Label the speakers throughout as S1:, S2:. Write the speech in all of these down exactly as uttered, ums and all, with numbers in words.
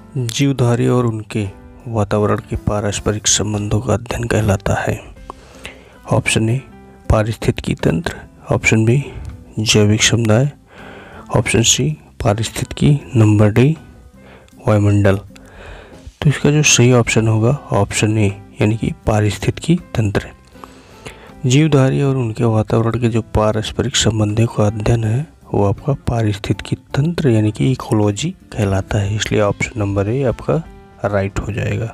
S1: जीवधारी और उनके वातावरण के पारस्परिक संबंधों का अध्ययन कहलाता है। ऑप्शन ए पारिस्थितिकी तंत्र, ऑप्शन बी जैविक समुदाय, ऑप्शन सी पारिस्थितिकी, नंबर डी वायुमंडल। तो इसका जो सही ऑप्शन होगा ऑप्शन ए यानी कि पारिस्थितिकी तंत्र। जीवधारी और उनके वातावरण के जो पारस्परिक संबंधों का अध्ययन है वो आपका पारिस्थितिकी तंत्र यानी कि इकोलॉजी कहलाता है, इसलिए ऑप्शन नंबर ए आपका राइट हो जाएगा।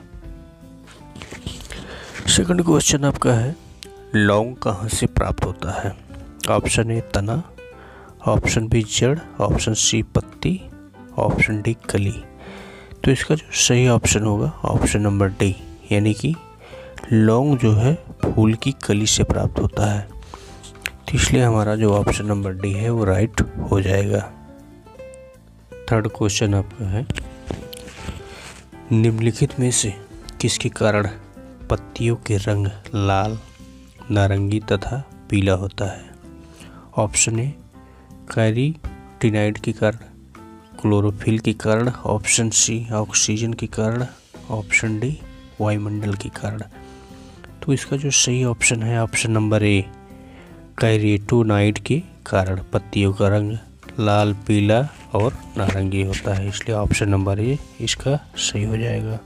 S1: सेकंड क्वेश्चन आपका है लौंग कहाँ से प्राप्त होता है। ऑप्शन ए तना, ऑप्शन बी जड़, ऑप्शन सी पत्ती, ऑप्शन डी कली। तो इसका जो सही ऑप्शन होगा ऑप्शन नंबर डी यानी कि लौंग जो है फूल की कली से प्राप्त होता है, तो इसलिए हमारा जो ऑप्शन नंबर डी है वो राइट हो जाएगा। थर्ड क्वेश्चन आपका है निम्नलिखित में से किसके कारण पत्तियों के रंग लाल, नारंगी तथा पीला होता है। ऑप्शन ए कैरोटीनॉइड के कारण, क्लोरोफिल के कारण, ऑप्शन सी ऑक्सीजन के कारण, ऑप्शन डी वायुमंडल के कारण। तो इसका जो सही ऑप्शन है ऑप्शन नंबर ए कैरोटीनॉइड के कारण पत्तियों का रंग लाल, पीला और नारंगी होता है, इसलिए ऑप्शन नंबर ए इसका सही हो जाएगा।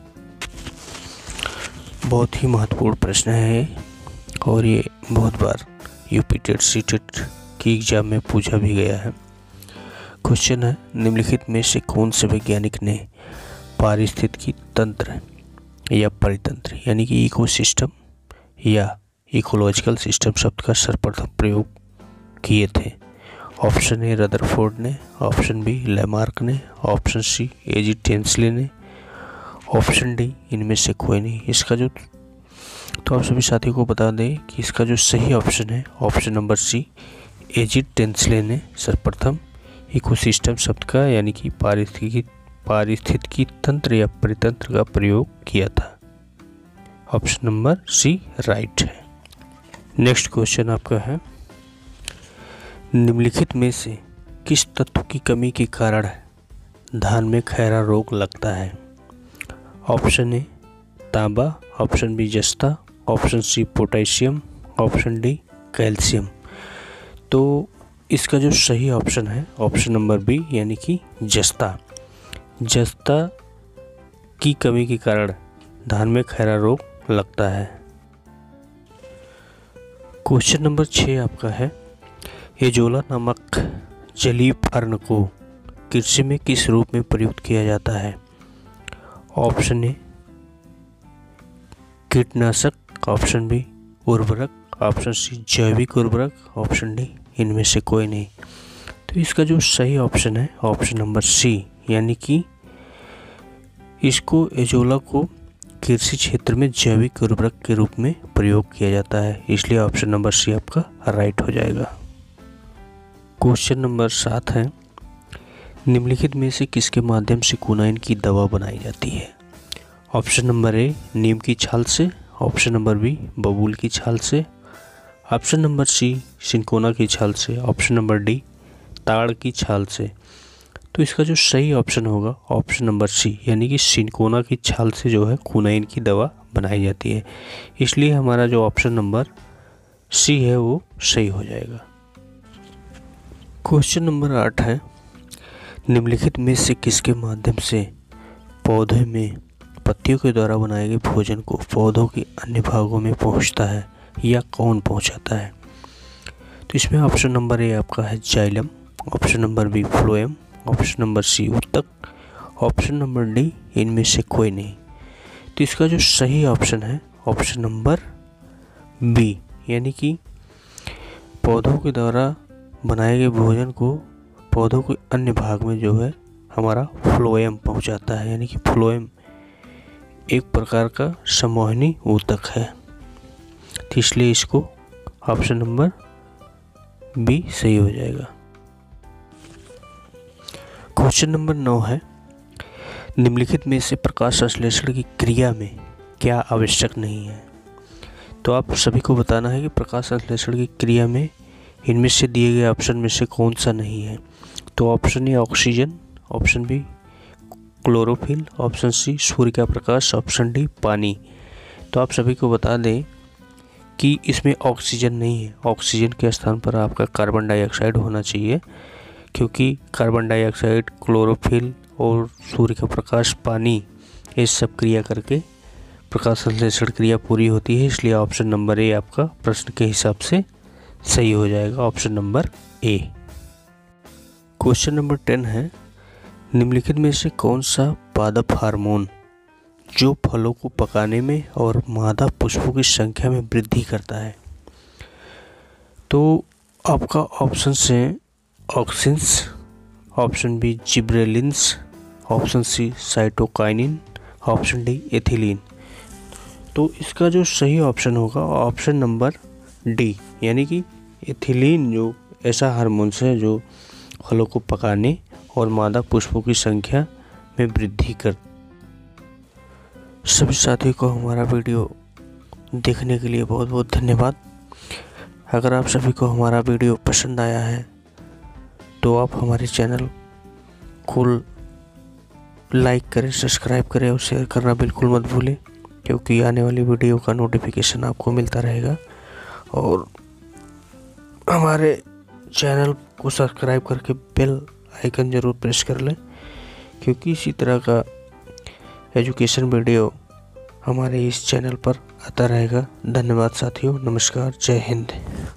S1: बहुत ही महत्वपूर्ण प्रश्न है और ये बहुत बार यूपी टेट सी टेट की एग्जाम में पूछा भी गया है। क्वेश्चन है निम्नलिखित में से कौन से वैज्ञानिक ने पारिस्थितिकी तंत्र या परितंत्र यानी कि इकोसिस्टम या इकोलॉजिकल सिस्टम शब्द का सर्वप्रथम प्रयोग किए थे। ऑप्शन ए रदरफोर्ड ने, ऑप्शन बी लैमार्क ने, ऑप्शन सी एजी टेंसले ने, ऑप्शन डी इनमें से कोई नहीं। इसका जो तो आप सभी साथियों को बता दें कि इसका जो सही ऑप्शन है option number C A G Tansley ने सर्वप्रथम इकोसिस्टम शब्द का यानी कि पारिस्थितिकी पारिस्थितिकी तंत्र या परितंत्र का प्रयोग किया था। ऑप्शन नंबर सी राइट है। नेक्स्ट क्वेश्चन आपका है निम्नलिखित में से किस तत्व की कमी के कारण धान में खैरा रोग लगता है। ऑप्शन ए तांबा, ऑप्शन बी जस्ता, option C potassium, option D calcium. तो इसका जो सही ऑप्शन है ऑप्शन नंबर बी यानी कि जस्ता। जस्ता की कमी के कारण धान में खैरा रोग लगता है। क्वेश्चन नंबर छः आपका है एजोला नामक जलीय फर्न को कृषि में किस रूप में प्रयुक्त किया जाता है। ऑप्शन ए कीटनाशक, ऑप्शन बी उर्वरक, ऑप्शन सी जैविक उर्वरक, ऑप्शन डी इनमें से कोई नहीं। तो इसका जो सही ऑप्शन है ऑप्शन नंबर सी यानी कि इसको एजोला को कृषि क्षेत्र में जैविक उर्वरक के रूप में प्रयोग किया जाता है, इसलिए ऑप्शन नंबर सी आपका राइट हो जाएगा। क्वेश्चन नंबर सात है निम्नलिखित में से किसके माध्यम से कुनाइन की दवा बनाई जाती है। ऑप्शन नंबर ए नीम की छाल से, ऑप्शन नंबर बी बबूल की छाल से, ऑप्शन नंबर सी सिनकोना की छाल से, ऑप्शन नंबर डी ताड़ की छाल से। तो इसका जो सही ऑप्शन होगा ऑप्शन नंबर सी यानी कि सिनकोना की छाल से जो है कुनाइन की दवा बनाई जाती है, इसलिए हमारा जो ऑप्शन नंबर सी है वो सही हो जाएगा। क्वेश्चन नंबर आठ है निम्नलिखित में से किसके माध्यम से पौधे में पत्तियों के द्वारा बनाए गए भोजन को पौधों के अन्य भागों में पहुंचता है या कौन पहुंचाता है। तो इसमें ऑप्शन नंबर ए आपका है xylem, option number B phloem, option number C उत्तक, ऑप्शन नंबर डी इनमें से कोई नहीं। तो इसका जो सही ऑप्शन है ऑप्शन नंबर बी यानी कि पौधों के द्वारा बनाए गए भोजन को पौधों के अन्य भाग में जो है हमारा फ्लोएम पहुंचाता है, यानी कि फ्लोएम एक प्रकार का संमोहनी ऊतक है, तो इसलिए इसको ऑप्शन नंबर बी सही हो जाएगा। क्वेश्चन नंबर नौ है निम्नलिखित में से प्रकाश संश्लेषण की क्रिया में क्या आवश्यक नहीं है। तो आप सभी को बताना है कि प्रकाश संश्लेषण की क्रिया में इनमें से दिए गए ऑप्शन में से कौन सा नहीं है। तो option A oxygen, option B chlorophyll, option C सूर्य का प्रकाश, ऑप्शन डी पानी। तो आप सभी को बता दें कि इसमें ऑक्सीजन नहीं है, ऑक्सीजन के स्थान पर आपका कार्बन डाइऑक्साइड होना चाहिए, क्योंकि कार्बन डाइऑक्साइड, क्लोरोफिल और सूर्य का प्रकाश, पानी, ये सब क्रिया करके प्रकाश संश्लेषण क्रिया पूरी होती है। इसलिए ऑप्शन नंबर ए आपका प्रश्न के हिसाब से सही हो जाएगा, option number A. Question number ten है, निम्नलिखित में से कौन सा पादप हार्मोन जो फलों को पकाने में और मादा पुष्पों की संख्या में वृद्धि करता है? तो आपका ऑप्शन से auxins, option B gibberellins, option C cytokinin, option D ethylene. तो इसका जो सही ऑप्शन होगा ऑप्शन नंबर डी, यानी कि एथिलीन जो ऐसा हार्मोन्स है जो फलों को पकाने और मादा पुष्पों की संख्या में वृद्धि कर। सभी साथियों को हमारा वीडियो देखने के लिए बहुत बहुत धन्यवाद। अगर आप सभी को हमारा वीडियो पसंद आया है तो आप हमारे चैनल को लाइक करें, सब्सक्राइब करें और शेयर करना बिल्कुल मत भूलें, क्योंकि आने वाली वीडियो का नोटिफिकेशन आपको मिलता रहेगा। और हमारे चैनल को सब्सक्राइब करके बेल आइकन ज़रूर प्रेस कर लें, क्योंकि इसी तरह का एजुकेशन वीडियो हमारे इस चैनल पर आता रहेगा। धन्यवाद साथियों, नमस्कार, जय हिंद।